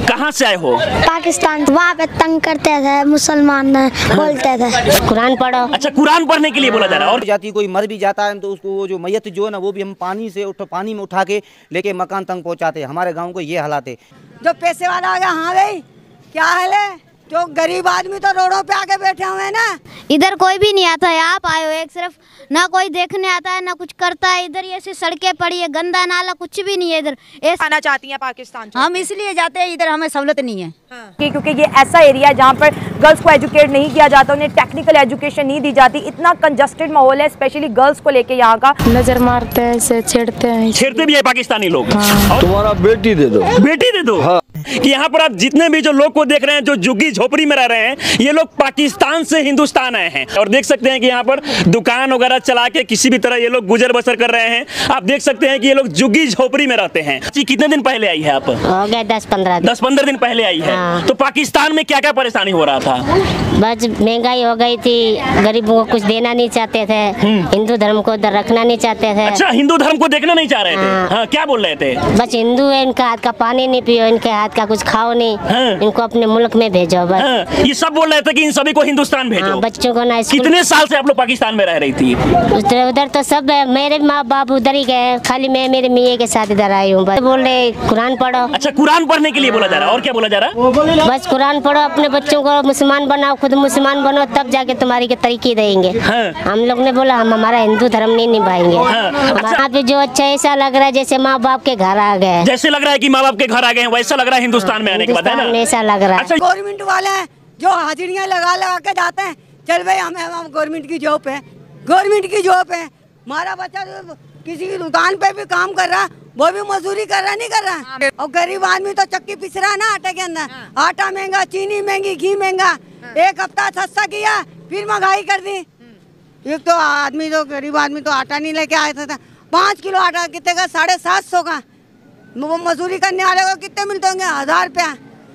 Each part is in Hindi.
कहाँ से आए हो? पाकिस्तान। वहाँ पे तंग करते थे मुसलमान, बोलते थे कुरान पढ़ो। अच्छा, कुरान पढ़ने के लिए बोला जा रहा है। और जाती कोई मर भी जाता है तो उसको वो जो मैयत जो है ना वो भी हम पानी में उठा के लेके मकान तक पहुँचाते। हमारे गाँव को ये हालात है। जो पैसे वाला आ गया, हाँ भाई क्या हाल है, जो गरीब आदमी तो रोडों पे आके बैठे हुए हैं ना। इधर कोई भी नहीं आता है, आप आए हो एक सिर्फ, ना कोई देखने आता है ना कुछ करता है। इधर ये ऐसी सड़कें पड़ी है, गंदा नाला कुछ भी नहीं है इधर। आना चाहती हैं पाकिस्तान? हम इसलिए जाते हैं, इधर हमें सहूलत नहीं है। हाँ। क्योंकि ये ऐसा एरिया है जहाँ पर गर्ल्स को एजुकेट नहीं किया जाता, उन्हें टेक्निकल एजुकेशन नहीं दी जाती। इतना कंजस्टेड माहौल है, स्पेशली गर्ल्स को लेके यहाँ का। नजर मारते हैं, छेड़ते भी है पाकिस्तानी लोग। हाँ। तुम्हारा बेटी दे दो, बेटी दे दो। हाँ। कि यहाँ पर आप जितने भी जो लोग को देख रहे हैं जो झुग्गी झोपड़ी में रह रहे हैं, ये लोग पाकिस्तान से हिंदुस्तान आए हैं। और देख सकते हैं कि यहाँ पर दुकान वगैरह चला के किसी भी तरह ये लोग गुजर बसर कर रहे हैं। आप देख सकते हैं कि ये लोग झुग्गी झोपड़ी में रहते हैं। कितने दिन पहले आई है आप? हो गया 10-15 दिन पहले आई है। हाँ। तो पाकिस्तान में क्या क्या परेशानी हो रहा था? बस महंगाई हो गई थी, गरीबों को कुछ देना नहीं चाहते थे, हिंदू धर्म को उधर रखना नहीं चाहते थे। अच्छा, हिंदू धर्म को देखना नहीं चाह रहे थे। हाँ। हाँ, क्या बोल रहे थे? बस हिंदू है, इनका हाथ का पानी नहीं पियो, इनके हाथ का कुछ खाओ नहीं। हाँ। इनको अपने मुल्क में भेजो बस। हाँ। ये सब बोल रहे थे कि इन सभी को हिंदुस्तान भेजो। हाँ, बच्चों को ना। कितने साल से आप लोग पाकिस्तान में रह रही थी? उधर तो सब है, मेरे माँ बाप उधर ही गए, खाली मैं मेरे मियाँ के साथ इधर आई हूँ। बस बोल रहे कुरान पढ़ो। अच्छा, कुरान पढ़ने के लिए बोला जा रहा है। और क्या बोला जा रहा है? बस कुरान पढ़ो, अपने बच्चों को मुसलमान बनाओ, खुद मुसलमान बनो, तब जाके तुम्हारी के तरीके देंगे। हाँ। हम लोग ने बोला हम हमारा हिंदू धर्म नहीं निभाएंगे। हाँ। वहाँ पे जो अच्छा ऐसा लग रहा है जैसे माँ बाप के घर आ गए। जैसे लग रहा है कि माँ बाप के घर आ गए हैं, वैसा लग रहा है हिंदुस्तान में आने के बाद, है ना? ऐसा लग रहा है। अच्छा, गवर्नमेंट वाले हैं जो हाजिरियाँ लगा लगा के जाते हैं, चल भाई हम गवर्नमेंट की जॉब है, गवर्नमेंट की जॉब है। हमारा बच्चा किसी की दुकान पे भी काम कर रहा, वो भी मजदूरी कर रहा नहीं कर रहा। और गरीब आदमी तो चक्की पिस रहा है ना आटे के अंदर। आटा महंगा, चीनी महंगी, घी महंगा। एक हफ्ता सस्ता किया फिर महंगाई कर दी। एक तो आदमी जो गरीब आदमी तो आटा नहीं लेके आया था, 5 किलो आटा कितने का? 750 का। वो मजदूरी करने वाले को कितने मिलते होंगे? 1000 रुपया।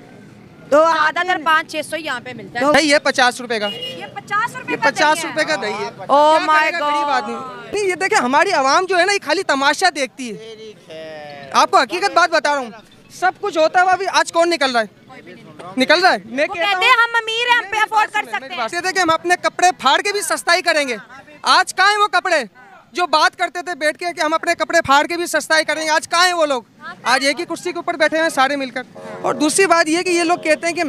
तो ज्यादातर 500-600 यहाँ पे मिलता है। दही है 50 रुपए का। ये 50 रुपए? 50 रुपए का दही है। ओह माय गरीब आदमी नहीं, ये देखिए हमारी आवाम जो है ना, ये खाली तमाशा देखती है। आपको हकीकत बात बता रहा हूँ, सब कुछ होता है अभी। आज कौन निकल रहा है? निकल रहा है। मैं कहते हैं हम अमीर हैं, हम पे अफोर्ड कर सकते हैं। देखिए हम अपने कपड़े फाड़ के भी सस्ताई करेंगे। आज कहाँ है वो कपड़े जो बात करते थे बैठ के कि हम अपने कपड़े फाड़ के भी सस्ताई करेंगे? आज कहाँ है वो लोग? आज एक ही कुर्सी के ऊपर बैठे हैं सारे मिलकर। और दूसरी बात ये कि ये लोग कहते हैं कि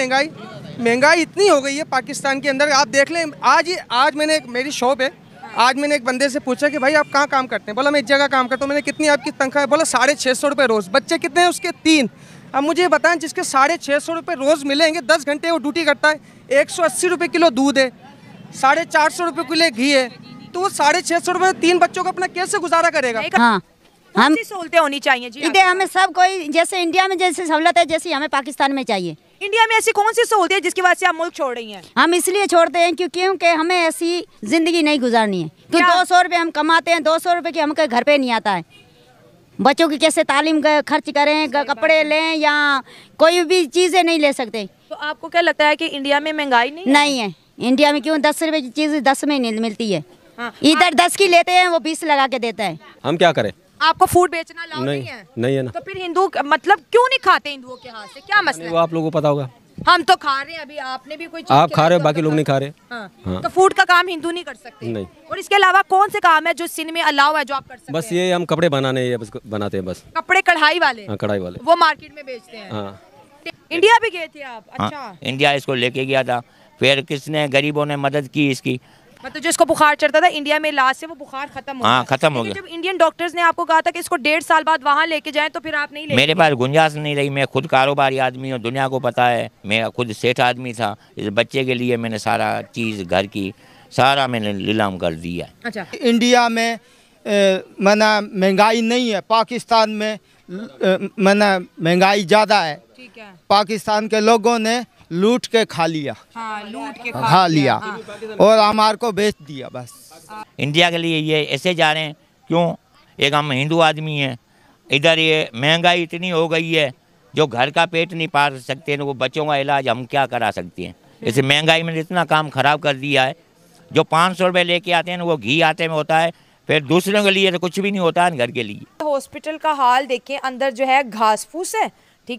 महंगाई इतनी हो गई है पाकिस्तान के अंदर। आप देख लें, आज मैंने मेरी शॉप है, आज मैंने एक बंदे से पूछा कि भाई आप कहाँ काम करते हैं? बोला मैं इस जगह काम करता हूँ। मैंने कितनी आपकी तनख्वाह है? बोला 650 रुपये रोज़। बच्चे कितने हैं उसके? 3। अब मुझे बताएं, जिसके 650 रुपये रोज़ मिलेंगे, 10 घंटे वो ड्यूटी करता है, 180 रुपये किलो दूध है, 450 रुपये किलो घी है, तो वो 650 रुपये 3 बच्चों का अपना कैसे गुजारा करेगा? हाँ, हम सहूलतें होनी चाहिए जी। इधर हमें सब कोई जैसे इंडिया में जैसे सहूलत है, जैसी हमें पाकिस्तान में चाहिए। इंडिया में ऐसी कौन सी सहूलत है जिसकी वजह से आप मुल्क छोड़ रही हैं? हम इसलिए छोड़ते हैं क्योंकि हमें ऐसी जिंदगी नहीं गुजारनी है। तो 200 रुपये हम कमाते हैं, 200 रुपये की हमके घर पे नहीं आता है। बच्चों की कैसे तालीम खर्च करें, कपड़े लें या कोई भी चीज़ें नहीं ले सकते। तो आपको क्या लगता है कि इंडिया में महंगाई नहीं है? इंडिया में क्यों? 10 रुपये की चीज़ 10 में नहीं मिलती है। हाँ। इधर 10 की लेते हैं, वो 20 लगा के देता है। हम क्या करें? आपको फूड बेचना अलाउ नहीं है? नहीं है ना। तो फिर हिंदू मतलब क्यों नहीं खाते हिंदुओं के हाथ से? क्या मसला है? वो आप लोगों को पता होगा। हम तो खा रहे हैं, अभी आपने भी कोई चीज़ आप खा रहे हो, बाकी तो लोग नहीं खा रहे। हाँ। तो फूड का काम हिंदू नहीं कर सकते? नहीं। और इसके अलावा कौन से काम है जो सिंध में अलाउ है जो आप कर सकते हैं? बस ये हम कपड़े बनाते हैं बस। कपड़े कढ़ाई वाले? हाँ, कढ़ाई वाले। वो मार्केट में बेचते हैं। हाँ। इंडिया भी गए थे आप? अच्छा। हाँ, इंडिया इसको लेके गया था, फिर किसने गरीबों ने मदद की इसकी। मतलब जो इसको बुखार चढ़ता था इंडिया में इलाज से वो बुखार खत्म हो गया। हाँ, खत्म हो गया। जब इंडियन डॉक्टर्स ने आपको कहा था कि इसको 1.5 साल बाद वहाँ लेके जाएं, तो फिर आप नहीं ले? मेरे पास गुंजाइश नहीं रही। मैं खुद कारोबारी आदमी हूँ, दुनिया को पता है। मैं खुद सेठ आदमी था। इस बच्चे के लिए मैंने सारा चीज़ घर की सारा मैंने नीलाम कर दिया। अच्छा। इंडिया में मना महंगाई नहीं है, पाकिस्तान में मना महंगाई ज़्यादा है। ठीक है। पाकिस्तान के लोगों ने लूट के खा लिया। हाँ, लूट के खा लिया। और हमारे को बेच दिया बस। इंडिया के लिए ये ऐसे जा रहे हैं क्यों? एक हम हिंदू आदमी हैं, इधर ये महंगाई इतनी हो गई है, जो घर का पेट नहीं पाल सकते हैं, वो बच्चों का इलाज हम क्या करा सकते हैं? इस महंगाई में इतना काम खराब कर दिया है। जो 500 रुपये लेके आते हैं वो घी आटे में होता है, फिर दूसरों के लिए तो कुछ भी नहीं होता है घर के लिए। हॉस्पिटल का हाल देखें, अंदर जो है घास फूस है, ठीक है,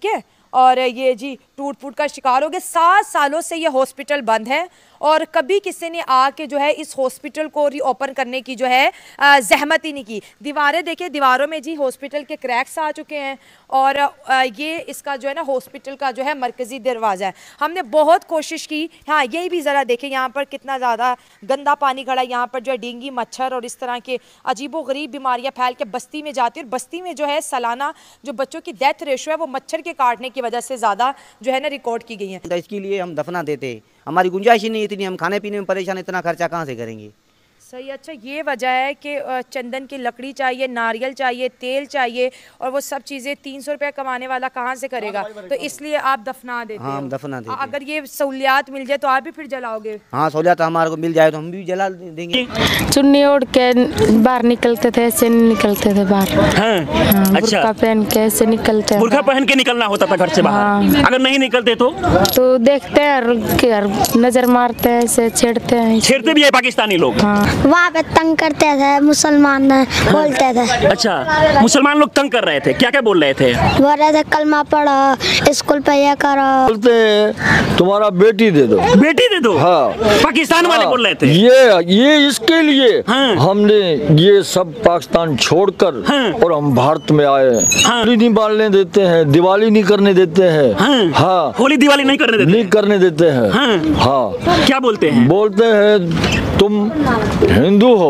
और ये जी टूट फूट का शिकार हो गए। 7 सालों से ये हॉस्पिटल बंद है और कभी किसी ने आके जो है इस हॉस्पिटल को रीओपन करने की जो है जहमत ही नहीं की। दीवारें देखिए, दीवारों में जी हॉस्पिटल के क्रैक्स आ चुके हैं और ये इसका जो है ना हॉस्पिटल का जो है मरकज़ी दरवाज़ा है। हमने बहुत कोशिश की, हाँ यही भी ज़रा देखें यहाँ पर कितना ज़्यादा गंदा पानी खड़ा है। यहाँ पर जो है डेंगू, मच्छर और इस तरह के अजीबोगरीब बीमारियाँ फैल के बस्ती में जाती है और बस्ती में जो है सालाना जो बच्चों की डेथ रेशो है वो मच्छर के काटने की वजह से ज़्यादा जो है ना रिकॉर्ड की गई है। तो इसके लिए हम दफना देते, हमारी गुंजाइश ही नहीं इतनी, हम खाने पीने में परेशान, इतना खर्चा कहाँ से करेंगे। सही। अच्छा, ये वजह है कि चंदन की लकड़ी चाहिए, नारियल चाहिए, तेल चाहिए और वो सब चीज़ें 300 रुपया कमाने वाला कहाँ से करेगा, तो इसलिए आप दफना देते हाँ, हो। हम दफना देते। अगर ये सहूलियात मिल जाए तो आप भी फिर जलाओगे? हाँ, सहूलियात हमारे को मिल जाए तो हम भी जला देंगे। चुन्नी ओढ़ के बाहर निकलते थे, ऐसे नहीं निकलते थे बाहर। हाँ, अच्छा। बुर्का पहन के ऐसे निकलते हैं। बुर्का पहन के निकलना होता था घर से बाहर। अगर नहीं निकलते तो देखते हैं, नजर मारते हैं, ऐसे छेड़ते हैं। छेड़ते भी है पाकिस्तानी लोग? वहाँ पे तंग करते थे, मुसलमान बोलते थे। अच्छा, मुसलमान लोग तंग कर रहे थे, क्या क्या बोल रहे थे? बोल रहे थे कलमा पढ़ो, स्कूल पे ये करो। बोलते हैं तुम्हारा बेटी दे दो, बेटी दे दो। हाँ, पाकिस्तान वाले बोल रहे थे। ये इसके लिए हमने ये सब पाकिस्तान छोड़कर और हम भारत में आए। होली नहीं बालने देते हैं, दिवाली नहीं करने देते हैं। हाँ, होली दिवाली नहीं करने देते हैं। हाँ, क्या बोलते हैं? बोलते हैं तुम हिंदू हो,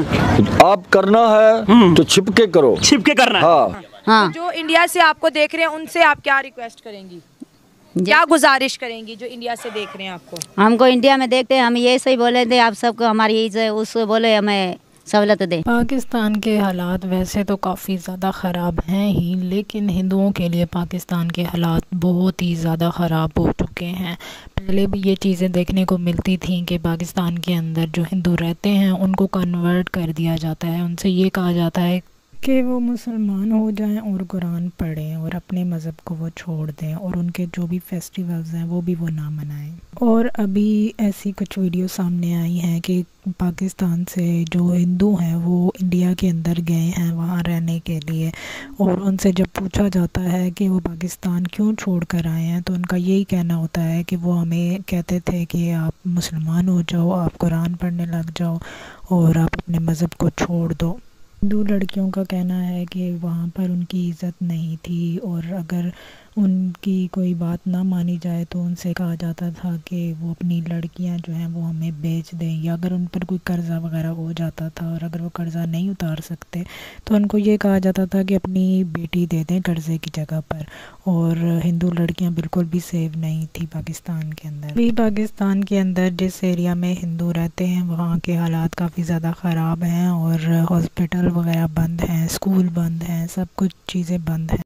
आप करना है तो छिपके करो, छिपके करना। हाँ। तो जो इंडिया से आपको देख रहे हैं उनसे आप क्या रिक्वेस्ट करेंगी, क्या गुजारिश करेंगी जो इंडिया से देख रहे हैं आपको? हमको इंडिया में देखते हैं, हम ये सही बोले थे आप सबको, हमारी उसको बोले हमें सहूलत दे। पाकिस्तान के हालात वैसे तो काफ़ी ज़्यादा ख़राब हैं ही, लेकिन हिंदुओं के लिए पाकिस्तान के हालात बहुत ही ज़्यादा ख़राब हो चुके हैं। पहले भी ये चीज़ें देखने को मिलती थी कि पाकिस्तान के अंदर जो हिंदू रहते हैं उनको कन्वर्ट कर दिया जाता है, उनसे ये कहा जाता है कि वो मुसलमान हो जाएं और कुरान पढ़ें और अपने मज़हब को वो छोड़ दें और उनके जो भी फेस्टिवल्स हैं वो भी वो ना मनाएं। और अभी ऐसी कुछ वीडियो सामने आई हैं कि पाकिस्तान से जो हिंदू हैं वो इंडिया के अंदर गए हैं वहाँ रहने के लिए, और उनसे जब पूछा जाता है कि वो पाकिस्तान क्यों छोड़ कर आए हैं तो उनका यही कहना होता है कि वो हमें कहते थे कि आप मुसलमान हो जाओ, आप कुरान पढ़ने लग जाओ और आप अपने मज़हब को छोड़ दो। हिंदू लड़कियों का कहना है कि वहाँ पर उनकी इज़्ज़त नहीं थी और अगर उनकी कोई बात ना मानी जाए तो उनसे कहा जाता था कि वो अपनी लड़कियाँ जो हैं वो हमें बेच दें, या अगर उन पर कोई कर्ज़ा वगैरह हो जाता था और अगर वो कर्ज़ा नहीं उतार सकते तो उनको ये कहा जाता था कि अपनी बेटी दे दें कर्ज़े की जगह पर। और हिंदू लड़कियाँ बिल्कुल भी सेफ नहीं थी पाकिस्तान के अंदर। अभी पाकिस्तान के अंदर जिस एरिया में हिंदू रहते हैं वहाँ के हालात काफ़ी ज़्यादा ख़राब हैं और हॉस्पिटल वगैरह बंद हैं, स्कूल बंद हैं, सब कुछ चीज़ें बंद हैं।